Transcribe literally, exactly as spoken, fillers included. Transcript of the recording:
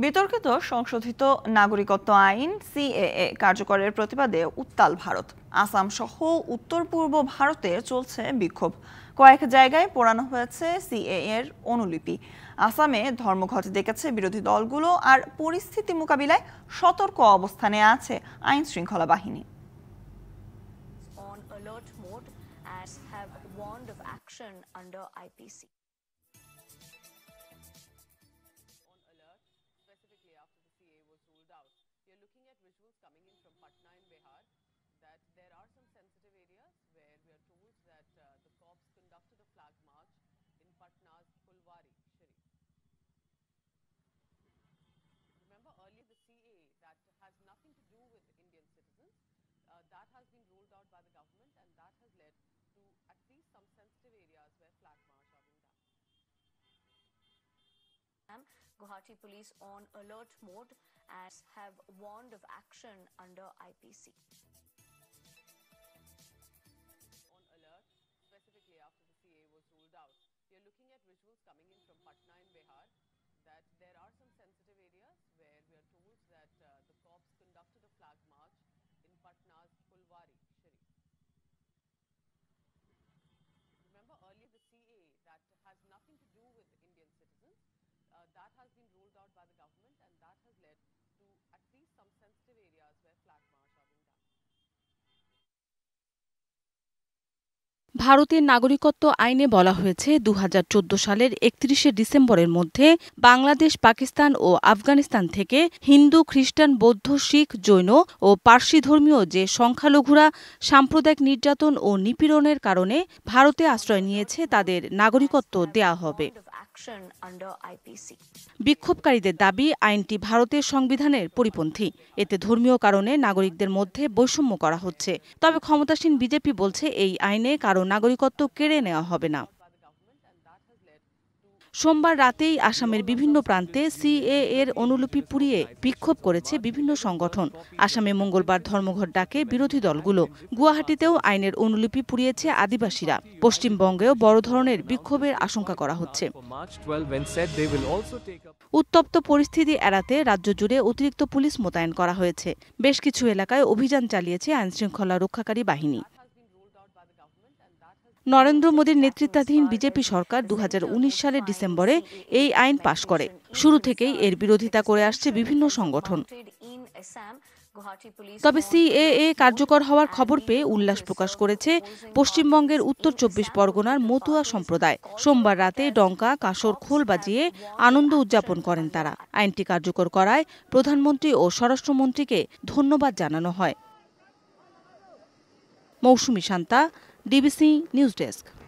বিতর্কিত সংশোধিত নাগরিকত্ব আইন সিএএ কার্যকরের প্রতিবাদে উত্তাল ভারত। আসাম সহ উত্তর পূর্ব ভারতে চলছে বিক্ষোভ। কয়েক জায়গায় পোড়ানো হয়েছে সিএএ এর অনুলিপি। আসামে ধর্মঘট ডেকেছে বিরোধী দলগুলো, আর পরিস্থিতি মোকাবিলায় সতর্ক অবস্থানে আছে আইন শৃঙ্খলা বাহিনী। You're looking at visuals coming in from Patna in Bihar, that there are some sensitive areas where we are told that uh, the cops conducted a flag march in Patna's Pulwari Sharif. Remember earlier the C A A that has nothing to do with Indian citizens, uh, that has been ruled out by the government, and that has led to at least some sensitive areas where flag march are being done. Guwahati police on alert mode as have warned of action under I P C. On alert, specifically after the C A A was ruled out. You're looking at visuals coming in from Patna in Bihar, that there are some sensitive areas where we are told that uh, the cops conducted a flag march in Patna's Pulwari Sharif. Remember earlier the C A A that has nothing to do with Indian citizens, uh, that has been ruled out by the government, and that has led to at least some sensitive areas where flag march are being done. ভারতের নাগরিকত্ব আইনে বলা হয়েছে দু হাজার চোদ্দ সালের একত্রিশে ডিসেম্বরের মধ্যে বাংলাদেশ, পাকিস্তান ও আফগানিস্তান থেকে হিন্দু, খ্রিস্টান, বৌদ্ধ, শিখ, জৈন ও পার্সি ধর্মীয় যে সংখ্যালঘুরা সাম্প্রদায়িক নির্যাতন ও নিপীড়নের কারণে ভারতে আশ্রয় নিয়েছে তাদের নাগরিকত্ব দেয়া হবে। বিক্ষোভকারীদের দাবি, আইনটি ভারতের সংবিধানের পরিপন্থী। এতে ধর্মীয় কারণে নাগরিকদের মধ্যে বৈষম্য করা হচ্ছে। তবে ক্ষমতাসীন বিজেপি বলছে এই আইনে কারো নাগরিকত্ব কেড়ে নেওয়া হবে না। সোমবার রাতেই আসামের বিভিন্ন প্রান্তে সিএএ এর অনুলিপি পুড়িয়ে বিক্ষোভ করেছে বিভিন্ন সংগঠন। আসামে মঙ্গলবার ধর্মঘট ডাকে বিরোধী দলগুলো। গুয়াহাটিতেও আইনের অনুলিপি পুড়িয়েছে আদিবাসীরা। পশ্চিমবঙ্গেও বড় ধরনের বিক্ষোভের আশঙ্কা করা হচ্ছে। উত্তপ্ত পরিস্থিতি এড়াতে রাজ্য জুড়ে অতিরিক্ত পুলিশ মোতায়েন করা হয়েছে। বেশ কিছু এলাকায় অভিযান চালিয়েছে আইনশৃঙ্খলা রক্ষাকারী বাহিনী। নরেন্দ্র মোদীর নেতৃত্বাধীন বিজেপি সরকার দু হাজার উনিশ সালের ডিসেম্বরে এই আইন পাশ করে। শুরু থেকেই এর বিরোধিতা করে আসছে বিভিন্ন সংগঠন। তবে সিএএ কার্যকর হওয়ার খবর পেয়ে উল্লাস প্রকাশ করেছে পশ্চিমবঙ্গের উত্তর চব্বিশ পরগনার মতুয়া সম্প্রদায়। সোমবার রাতে ডঙ্কা, কাঁসর, খোল বাজিয়ে আনন্দ উদযাপন করেন তারা। আইনটি কার্যকর করায় প্রধানমন্ত্রী ও স্বরাষ্ট্রমন্ত্রীকে ধন্যবাদ জানানো হয়। Mousumi Shanta, DBC news desk.